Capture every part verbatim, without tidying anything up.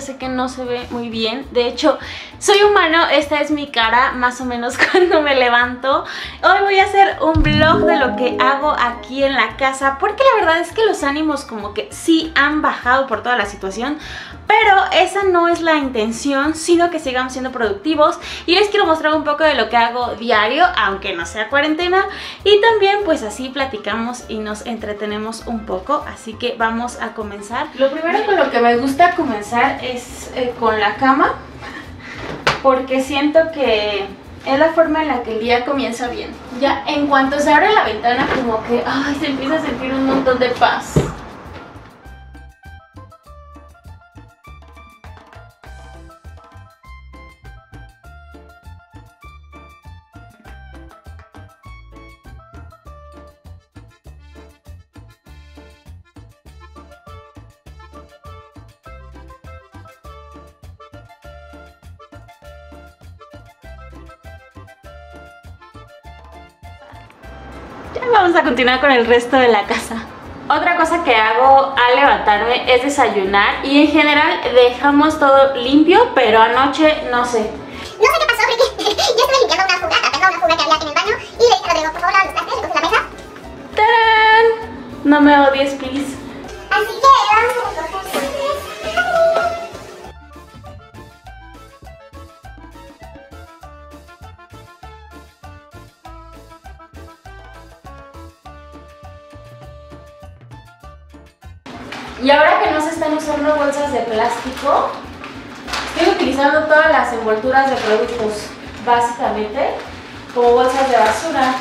sé que no se ve muy bien. De hecho, soy humano, esta es mi cara más o menos cuando me levanto. Hoy voy a hacer un vlog de lo que hago aquí en la casa, porque la verdad es que los ánimos como que sí han bajado por toda la situación, pero esa no es la intención, sino que sigamos siendo productivos. Y les quiero mostrar un poco de lo que hago diario, aunque no sea cuarentena. Y también pues así platicamos y nos entretenemos un poco. Así que vamos a comenzar. Lo primero con lo que me gusta comenzar es eh, con la cama, porque siento que es la forma en la que el día comienza bien. Ya en cuanto se abre la ventana, como que ay, se empieza a sentir un montón de paz. Ya vamos a continuar con el resto de la casa. Otra cosa que hago al levantarme es desayunar, y en general dejamos todo limpio, pero anoche no sé. No sé qué pasó, porque yo estuve limpiando una fuga, tapando una fuga que había en el baño y le dije a Rodrigo, por favor, lava los trastes, recoge la mesa. ¡Tarán! No me odies, please. Así que vamos a recoger los trastes. Y ahora que no se están usando bolsas de plástico, estoy utilizando todas las envolturas de productos, básicamente, como bolsas de basura.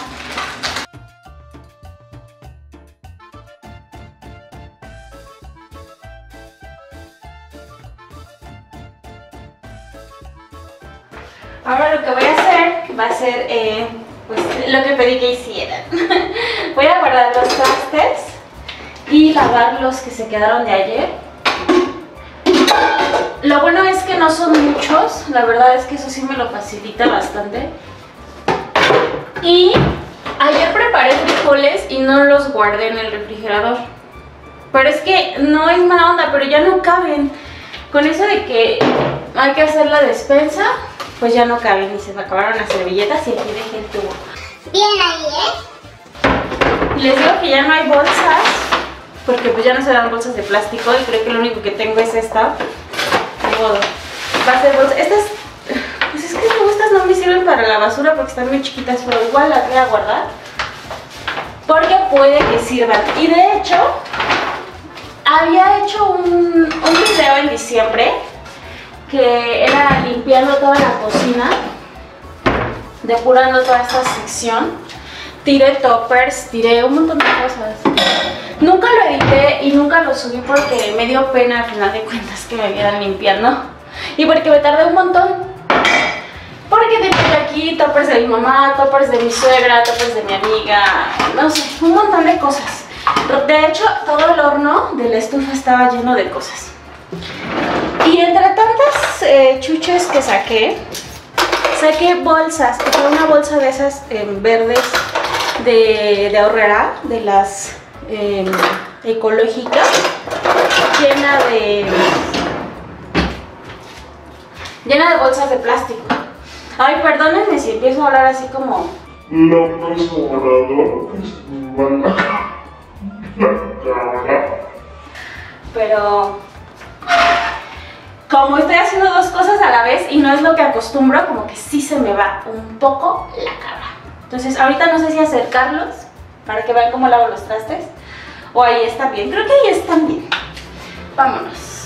Ahora lo que voy a hacer va a ser eh, pues, lo que pedí que hicieran. Voy a guardar los trastes y lavar los que se quedaron de ayer. Lo bueno es que no son muchos, la verdad es que eso sí me lo facilita bastante. Y ayer preparé frijoles y no los guardé en el refrigerador, pero es que no es mala onda, pero ya no caben. Con eso de que hay que hacer la despensa, pues ya no caben y se me acabaron las servilletas y aquí dejé el tubo. Bien ahí, ¿eh? Y les digo que ya no hay bolsas, porque pues ya no se dan bolsas de plástico y creo que lo único que tengo es esta. De modo, va a ser bolsa. Estas, pues es que estas no me sirven para la basura porque están muy chiquitas, pero igual las voy a guardar porque puede que sirvan. Y de hecho, había hecho un, un video en diciembre que era limpiando toda la cocina, depurando toda esta sección. Tiré toppers, tiré un montón de cosas. Nunca lo edité y nunca lo subí porque me dio pena al final de cuentas que me vieran limpiando. Y porque me tardé un montón. Porque tenía aquí toppers de mi mamá, toppers de mi suegra, toppers de mi amiga, no sé, un montón de cosas. De hecho, todo el horno de la estufa estaba lleno de cosas. Y entre tantas eh, chuches que saqué, saqué bolsas. Fue una bolsa de esas eh, verdes de, de Aurrera, de las eh, ecológicas, llena de llena de bolsas de plástico. Ay, perdónenme si empiezo a hablar así como López Obrador, la cara. Pero como estoy haciendo dos cosas a la vez y no es lo que acostumbro, como que sí se me va un poco la cabra. Entonces ahorita no sé si acercarlos para que vean cómo lavo los trastes, o ahí están bien. Creo que ahí están bien. Vámonos.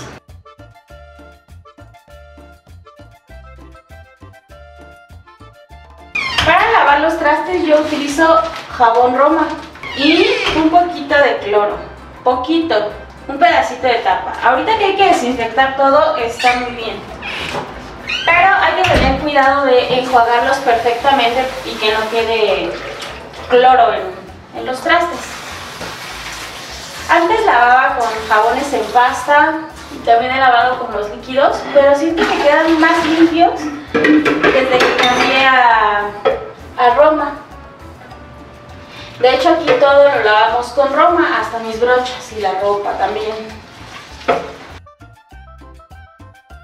Para lavar los trastes yo utilizo jabón Roma y un poquito de cloro. Poquito. Un pedacito de tapa. Ahorita que hay que desinfectar todo está muy bien, pero hay que tener cuidado de enjuagarlos perfectamente y que no quede cloro en, en los trastes. Antes lavaba con jabones en pasta y también he lavado con los líquidos, pero siento que quedan más limpios desde que cambié a, a Roma. De hecho aquí todo lo lavamos con Roma, hasta mis brochas y la ropa también.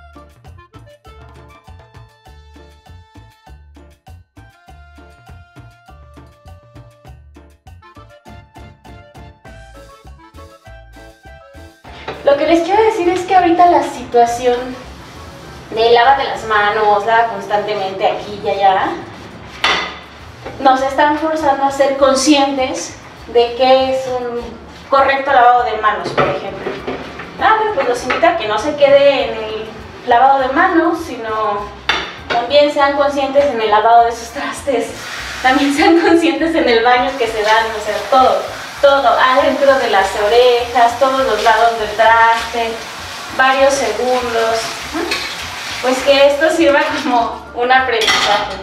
Lo que les quiero decir es que ahorita la situación de lávate las manos, lava constantemente aquí y allá, nos están forzando a ser conscientes de que es un correcto lavado de manos, por ejemplo. Ah, bueno, pues los invito a que no se quede en el lavado de manos, sino también sean conscientes en el lavado de sus trastes, también sean conscientes en el baño que se dan, o sea, todo, todo, adentro de las orejas, todos los lados del traste, varios segundos, pues que esto sirva como un aprendizaje.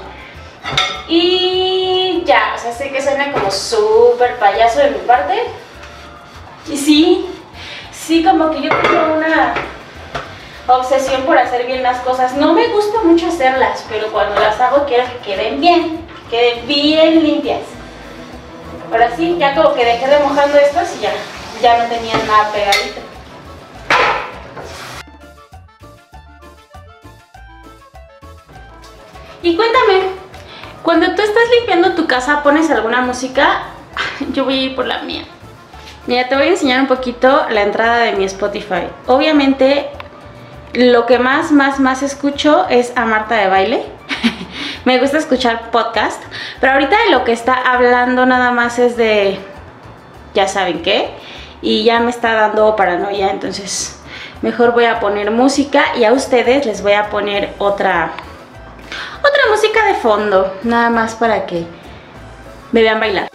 Y ya, o sea, sé que suena como súper payaso de mi parte, y sí, sí, como que yo tengo una obsesión por hacer bien las cosas. No me gusta mucho hacerlas, pero cuando las hago quiero que queden bien, queden bien limpias. Ahora sí, ya como que dejé remojando estos y ya, ya no tenían nada pegadito. Y cuéntame, cuando tú estás limpiando tu casa, ¿pones alguna música? Yo voy a ir por la mía. Mira, te voy a enseñar un poquito la entrada de mi Spotify. Obviamente, lo que más, más, más escucho es a Marta de Baile. Me gusta escuchar podcast, pero ahorita de lo que está hablando nada más es de ya saben qué, y ya me está dando paranoia, entonces mejor voy a poner música y a ustedes les voy a poner otra, otra música de fondo, nada más para que me vean bailar.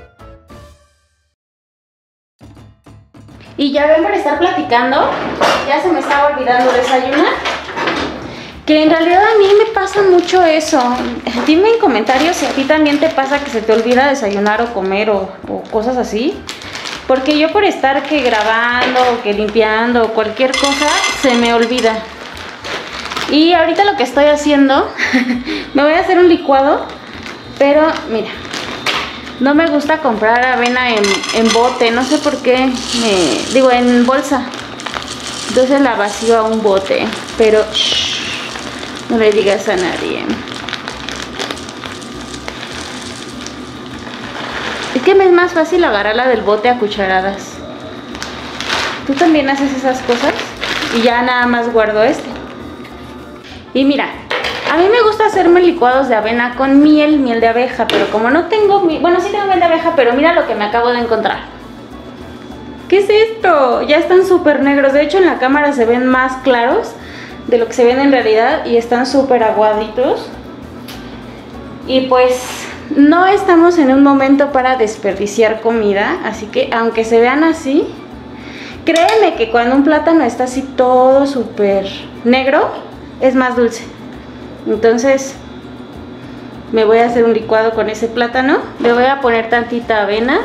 Y ya ven, por estar platicando, ya se me estaba olvidando desayunar. Que en realidad a mí me pasa mucho eso. Dime en comentarios si a ti también te pasa que se te olvida desayunar o comer o, o cosas así. Porque yo por estar que grabando o que limpiando o cualquier cosa, se me olvida. Y ahorita lo que estoy haciendo, me voy a hacer un licuado, pero mira, no me gusta comprar avena en, en bote, no sé por qué, me, digo en bolsa. Entonces la vacío a un bote, pero shh, no le digas a nadie. Es que me es más fácil agarrarla del bote a cucharadas. ¿Tú también haces esas cosas? Y ya nada más guardo este. Y mira, a mí me gusta hacerme licuados de avena con miel, miel de abeja, pero como no tengo, bueno, sí tengo miel de abeja, pero mira lo que me acabo de encontrar. ¿Qué es esto? Ya están súper negros, de hecho en la cámara se ven más claros de lo que se ven en realidad y están súper aguaditos. Y pues no estamos en un momento para desperdiciar comida, así que aunque se vean así, créeme que cuando un plátano está así todo súper negro, es más dulce. Entonces me voy a hacer un licuado con ese plátano. Le voy a poner tantita avena,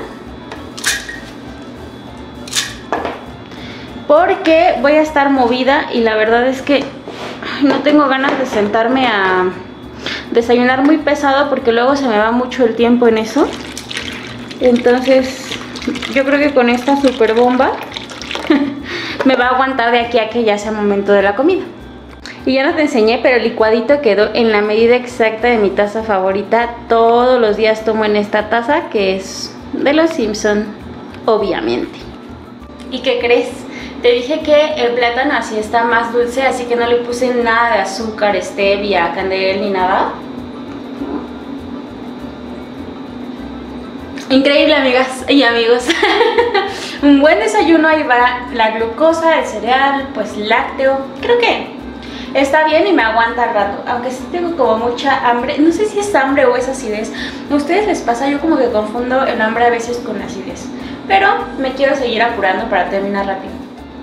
porque voy a estar movida y la verdad es que ay, no tengo ganas de sentarme a desayunar muy pesado porque luego se me va mucho el tiempo en eso. Entonces yo creo que con esta super bomba me va a aguantar de aquí a que ya sea momento de la comida. Y ya no te enseñé, pero el licuadito quedó en la medida exacta de mi taza favorita. Todos los días tomo en esta taza, que es de los Simpson, obviamente. ¿Y qué crees? Te dije que el plátano así está más dulce, así que no le puse nada de azúcar, stevia, candelel ni nada. Increíble, amigas y amigos. Un buen desayuno, ahí va la glucosa, el cereal, pues lácteo. Creo que está bien y me aguanta al rato, aunque sí tengo como mucha hambre. No sé si es hambre o es acidez. ¿A ustedes les pasa? Yo como que confundo el hambre a veces con la acidez. Pero me quiero seguir apurando para terminar rápido.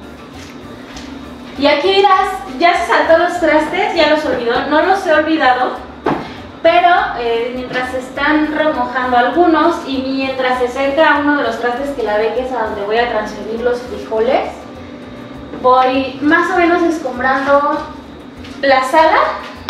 Y aquí dirás, ya se saltó los trastes, ya los olvidó. No los he olvidado, pero eh, mientras se están remojando algunos y mientras se seca uno de los trastes que lavé, que es a donde voy a transferir los frijoles, voy más o menos escombrando la sala.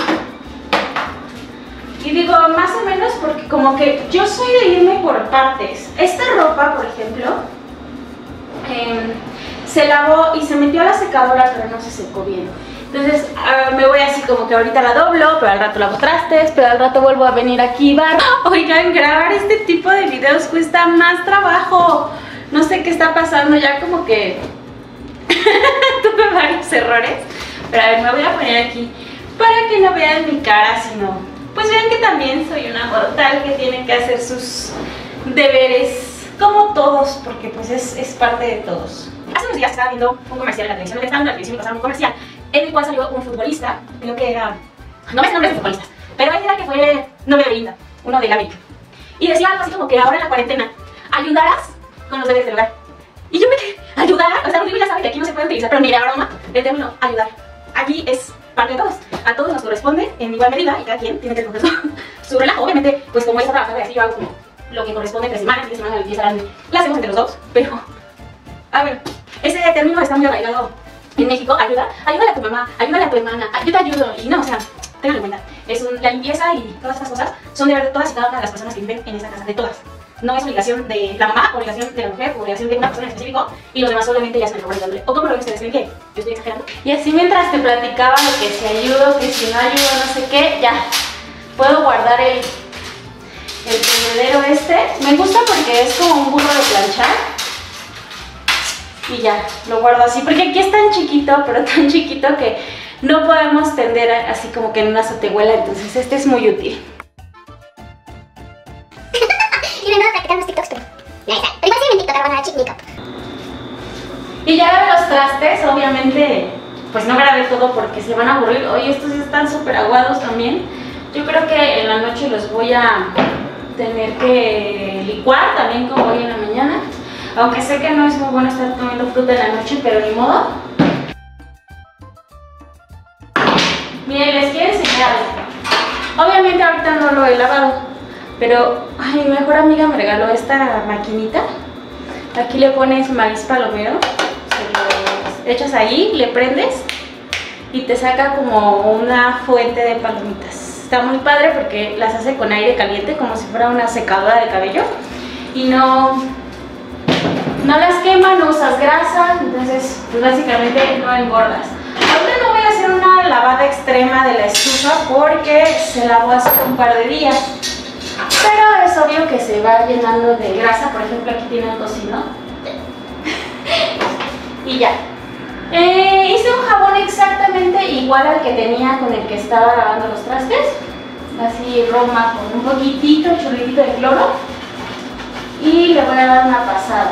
Y digo más o menos porque como que yo soy de irme por partes. Esta ropa, por ejemplo, eh, se lavó y se metió a la secadora, pero no se secó bien. Entonces uh, me voy así como que ahorita la doblo, pero al rato lavo trastes, pero al rato vuelvo a venir aquí y bar. Oigan, grabar este tipo de videos cuesta más trabajo. No sé qué está pasando, ya como que tuve varios errores, pero a ver, me voy a poner aquí para que no vean mi cara, sino pues vean que también soy una mortal que tiene que hacer sus deberes como todos, porque pues es, es parte de todos. Hace unos días estaba viendo un comercial en la televisión, estaba viendo la televisión y pasaron un comercial en el cual salió un futbolista, creo que era, no me sé nombres de futbolistas, pero ese era que fue novio de Belinda, uno de Gaby. Y decía algo así como que ahora en la cuarentena ayudarás con los deberes del hogar. Y yo me quedé, ayudar, o sea, Rodrigo ya sabe que aquí no se puede utilizar, pero ni la broma el término ayudar. Aquí es parte de todos, a todos nos corresponde en igual medida y cada quien tiene que coger su, su relajo. Obviamente, pues como ella trabaja así, yo hago como lo que corresponde entre semanas, tres semanas, diez semanas, la hacemos entre los dos, pero a ver, ese término está muy arraigado en México, ayuda, ayúdale a tu mamá, ayúdale a tu hermana, yo te ayudo, y no, o sea, tengan en cuenta, es un, la limpieza y todas estas cosas son de verdad de todas y cada una de las personas que viven en esta casa, de todas. No es obligación de la mamá, obligación de la mujer, obligación de una persona en específico, y los demás solamente ya hacen el favor de dándole. ¿O cómo lo ven ustedes? ¿Creen que yo estoy exagerando? Y así mientras te platicaba lo que si ayudo, que si no ayudo, no sé qué, ya puedo guardar el, el tendedero este. Me gusta porque es como un burro de planchar. Y ya, lo guardo así, porque aquí es tan chiquito, pero tan chiquito que no podemos tender así como que en una azotehuela, entonces este es muy útil. Y me practicar unos TikToks, pero nadie sabe. Pero igual sí en TikTok van a dar chick makeup. Y ya grabé los trastes, obviamente, pues no grabé todo porque se van a aburrir. Oye, estos sí están súper aguados también. Yo creo que en la noche los voy a tener que licuar también como hoy en la mañana. Aunque sé que no es muy bueno estar comiendo fruta en la noche, pero ni modo. Miren, les quiero enseñar algo. Obviamente ahorita no lo he lavado, pero ay, mi mejor amiga me regaló esta maquinita. Aquí le pones maíz palomero, se lo echas ahí, le prendes y te saca como una fuente de palomitas. Está muy padre porque las hace con aire caliente, como si fuera una secadora de cabello. Y no... no las quema, no usas grasa, entonces pues básicamente no engordas. Ahorita no voy a hacer una lavada extrema de la estufa porque se lavó hace un par de días. Pero es obvio que se va llenando de grasa, por ejemplo aquí tiene un cocino. Y ya. Eh, hice un jabón exactamente igual al que tenía con el que estaba lavando los trastes. Así Roma con un poquitito, chorrito de cloro. Y le voy a dar una pasada.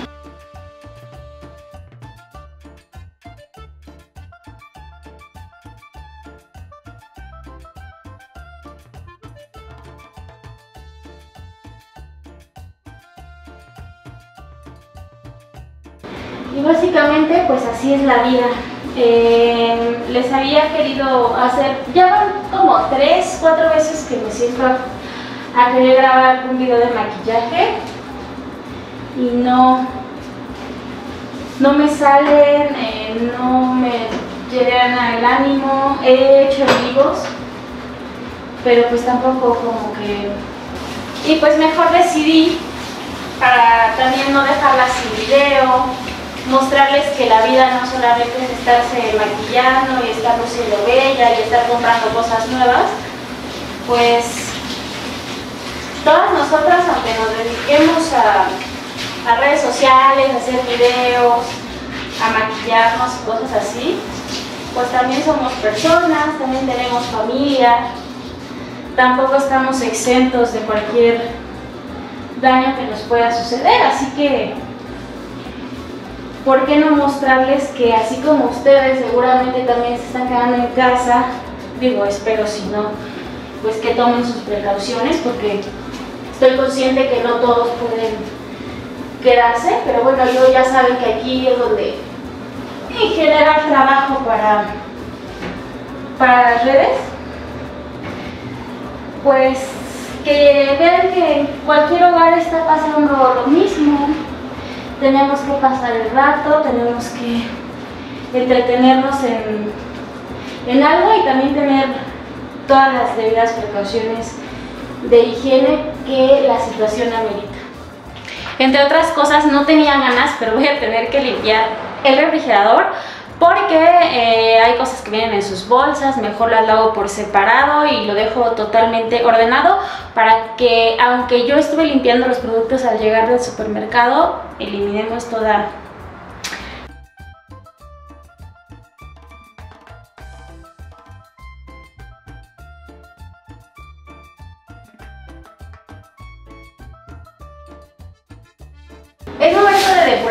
Y básicamente pues así es la vida. Eh, les había querido hacer, ya van como tres, cuatro veces que me siento a, a querer grabar algún video de maquillaje y no, no me salen, eh, no me llenan el ánimo. He hecho vivos, pero pues tampoco como que... Y pues mejor decidí, para también no dejarlas sin video, mostrarles que la vida no solamente es estarse maquillando y estar luciendo bella y estar comprando cosas nuevas. Pues todas nosotras, aunque nos dediquemos a, a redes sociales, a hacer videos, a maquillarnos y cosas así, pues también somos personas, también tenemos familia, tampoco estamos exentos de cualquier daño que nos pueda suceder, así que ¿por qué no mostrarles que así como ustedes seguramente también se están quedando en casa? Digo, espero si no, pues que tomen sus precauciones, porque estoy consciente que no todos pueden quedarse, pero bueno, yo ya saben que aquí es donde en general trabajo para, para las redes. Pues que vean que en cualquier hogar está pasando lo mismo. Tenemos que pasar el rato, tenemos que entretenernos en, en algo y también tener todas las debidas precauciones de higiene que la situación amerita. Entre otras cosas, no tenía ganas, pero voy a tener que limpiar el refrigerador porque eh, hay cosas que vienen en sus bolsas. Mejor las lavo por separado y lo dejo totalmente ordenado para que, aunque yo estuve limpiando los productos al llegar del supermercado, eliminemos toda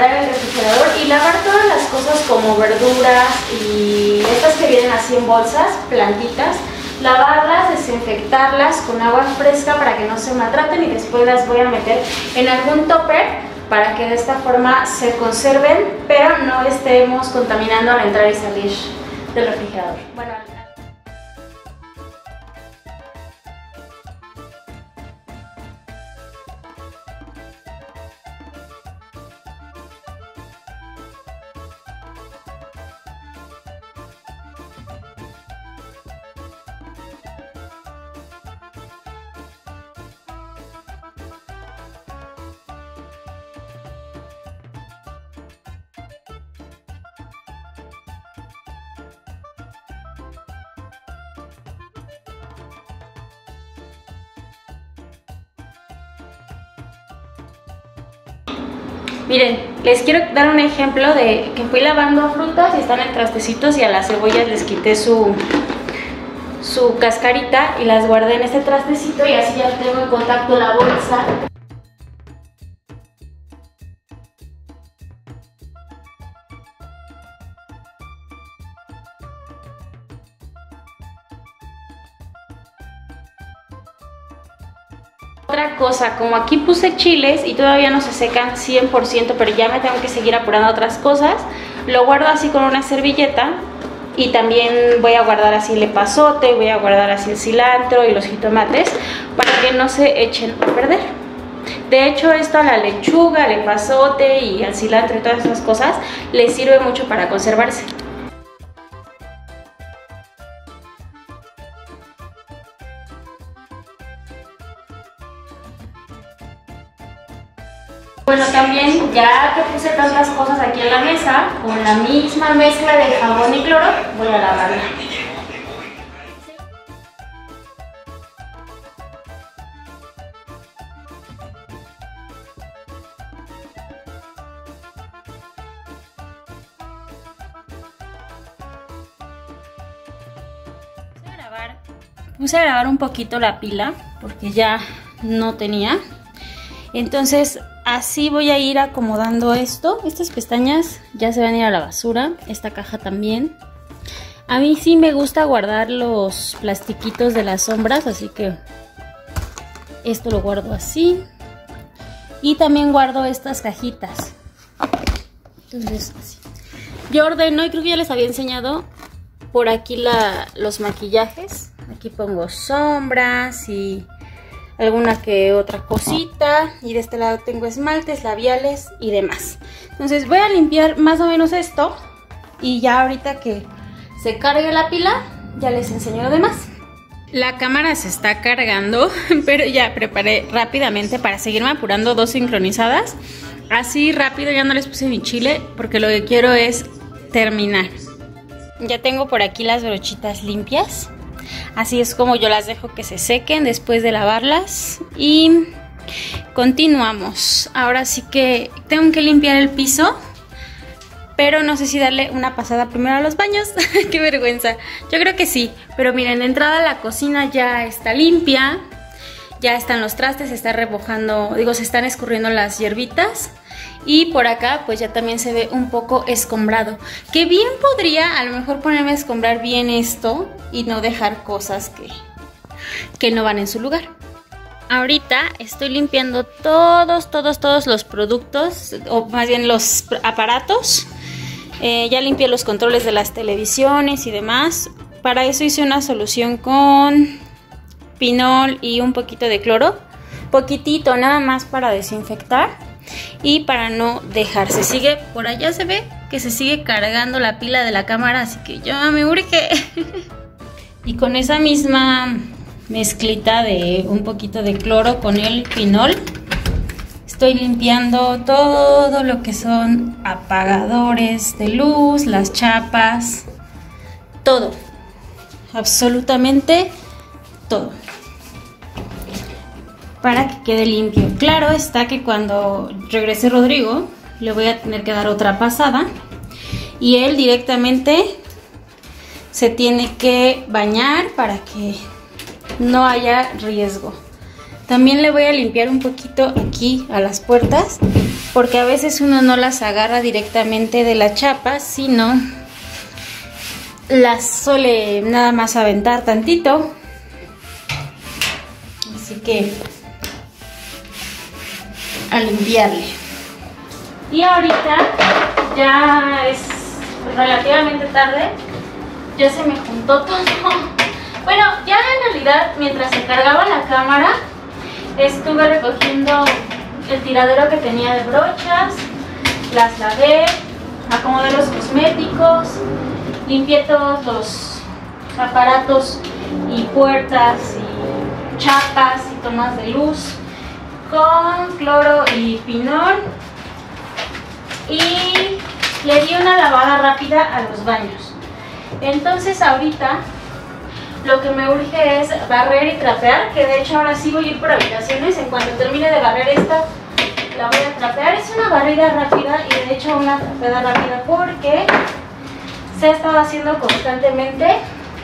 cerrar el refrigerador y lavar todas las cosas como verduras y estas que vienen así en bolsas, plantitas. Lavarlas, desinfectarlas con agua fresca para que no se maltraten y después las voy a meter en algún tupper para que de esta forma se conserven, pero no estemos contaminando al entrar y salir del refrigerador. Bueno, miren, les quiero dar un ejemplo de que fui lavando frutas y están en trastecitos y a las cebollas les quité su, su cascarita y las guardé en este trastecito y así ya tengo en contacto la bolsa. Otra cosa, como aquí puse chiles y todavía no se secan cien por ciento, pero ya me tengo que seguir apurando otras cosas, lo guardo así con una servilleta y también voy a guardar así el epazote, voy a guardar así el cilantro y los jitomates para que no se echen a perder. De hecho, esto a la lechuga, al epazote y al cilantro y todas esas cosas les sirve mucho para conservarse. Bueno, también ya que puse tantas cosas aquí en la mesa, con la misma mezcla de jabón y cloro, voy a lavarla. Puse a grabar, puse a grabar un poquito la pila, porque ya no tenía. Entonces así voy a ir acomodando esto. Estas pestañas ya se van a ir a la basura. Esta caja también. A mí sí me gusta guardar los plastiquitos de las sombras, así que esto lo guardo así. Y también guardo estas cajitas. Entonces así. Yo ordeno, y creo que ya les había enseñado por aquí la, los maquillajes. Aquí pongo sombras y alguna que otra cosita, y de este lado tengo esmaltes, labiales y demás. Entonces voy a limpiar más o menos esto y ya ahorita que se cargue la pila ya les enseño lo demás. La cámara se está cargando, pero ya preparé rápidamente para seguirme apurando dos sincronizadas. Así rápido, ya no les puse mi chile porque lo que quiero es terminar. Ya tengo por aquí las brochitas limpias. Así es como yo las dejo que se sequen después de lavarlas. Y continuamos. Ahora sí que tengo que limpiar el piso, pero no sé si darle una pasada primero a los baños. Qué vergüenza. Yo creo que sí. Pero miren, de entrada la cocina ya está limpia. Ya están los trastes, se está remojando, digo, se están escurriendo las hierbitas. Y por acá pues ya también se ve un poco escombrado. Que bien podría a lo mejor ponerme a escombrar bien esto y no dejar cosas que, que no van en su lugar. Ahorita estoy limpiando todos, todos, todos los productos, o más bien los aparatos. Eh, ya limpié los controles de las televisiones y demás. Para eso hice una solución con pinol y un poquito de cloro. Poquitito, nada más para desinfectar. Y para no dejarse, sigue, por allá se ve que se sigue cargando la pila de la cámara, así que ya me urge. Y con esa misma mezclita de un poquito de cloro con el pinol, estoy limpiando todo lo que son apagadores de luz, las chapas, todo, absolutamente todo, para que quede limpio. Claro está que cuando regrese Rodrigo le voy a tener que dar otra pasada y él directamente se tiene que bañar para que no haya riesgo. También le voy a limpiar un poquito aquí a las puertas, porque a veces uno no las agarra directamente de la chapa, sino las suele nada más aventar tantito. Así que a limpiarle. Y ahorita ya es relativamente tarde, ya se me juntó todo. Bueno, ya en realidad mientras se cargaba la cámara estuve recogiendo el tiradero que tenía de brochas, las lavé, acomodé los cosméticos, limpié todos los aparatos y puertas y chapas y tomas de luz con cloro y pinol, y le di una lavada rápida a los baños. Entonces ahorita lo que me urge es barrer y trapear, que de hecho ahora sí voy a ir por habitaciones. En cuanto termine de barrer esta, la voy a trapear. Es una barrida rápida y de hecho una trapeada rápida porque se ha estado haciendo constantemente.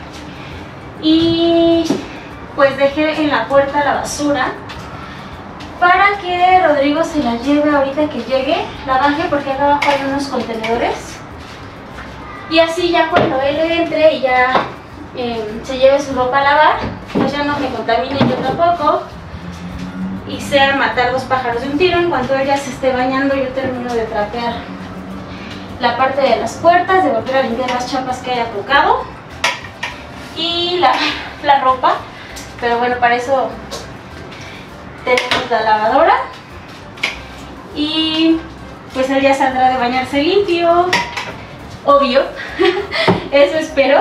Y pues dejé en la puerta la basura para que Rodrigo se la lleve ahorita que llegue. La baje porque acá abajo hay unos contenedores. Y así ya cuando él entre y ya eh, se lleve su ropa a lavar, pues ya no me contamine yo tampoco. Y sea matar dos pájaros de un tiro. En cuanto ella se esté bañando, yo termino de trapear la parte de las puertas, de volver a limpiar las chapas que haya tocado y la, la ropa. Pero bueno, para eso tenemos la lavadora. Y pues él ya saldrá de bañarse limpio, obvio. Eso espero.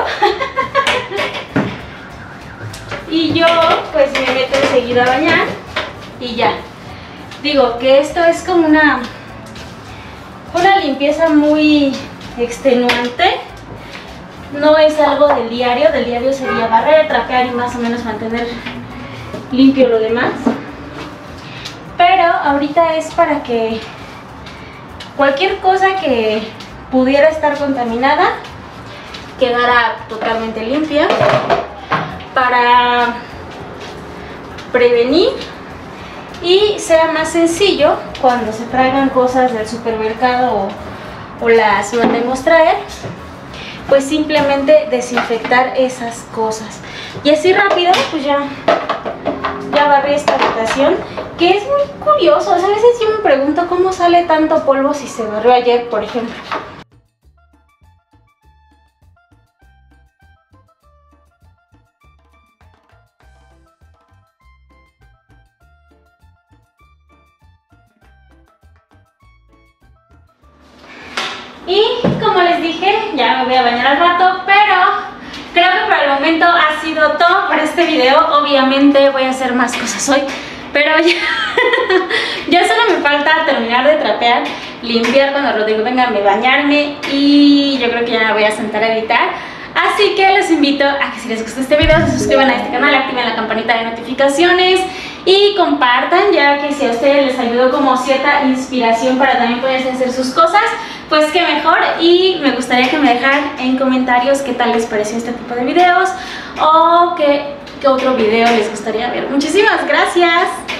Y yo pues me meto enseguida a bañar y ya. Digo que esto es como una una limpieza muy extenuante. No es algo del diario. Del diario sería barrer, trapear y más o menos mantener limpio lo demás. Pero ahorita es para que cualquier cosa que pudiera estar contaminada quedara totalmente limpia, para prevenir y sea más sencillo cuando se traigan cosas del supermercado o, o las mandemos traer, pues simplemente desinfectar esas cosas. Y así rápido pues ya, ya barré esta habitación, que es muy curioso. O sea, a veces yo me pregunto cómo sale tanto polvo si se barrió ayer, por ejemplo. Y como les dije, ya me voy a bañar al rato, pero creo que por el momento ha sido todo por este video. Obviamente voy a hacer más cosas hoy, pero ya, ya solo me falta terminar de trapear, limpiar cuando Rodrigo venga a bañarme, y yo creo que ya me voy a sentar a editar. Así que les invito a que si les gustó este video se suscriban a este canal, activen la campanita de notificaciones y compartan, ya que si a ustedes les ayudó como cierta inspiración para también poderse hacer sus cosas, pues qué mejor. Y me gustaría que me dejaran en comentarios qué tal les pareció este tipo de videos o qué, qué otro video les gustaría ver. Muchísimas gracias.